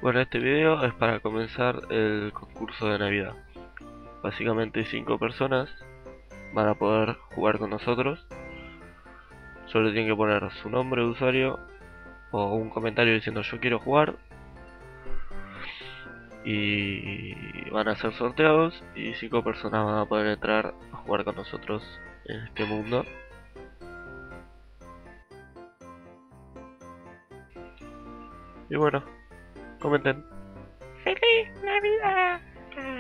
Bueno, este video es para comenzar el concurso de Navidad. Básicamente 5 personas van a poder jugar con nosotros. Solo tienen que poner su nombre de usuario o un comentario diciendo yo quiero jugar. Y van a ser sorteados y 5 personas van a poder entrar a jugar con nosotros en este mundo. Y bueno, comenten. ¡Feliz Navidad!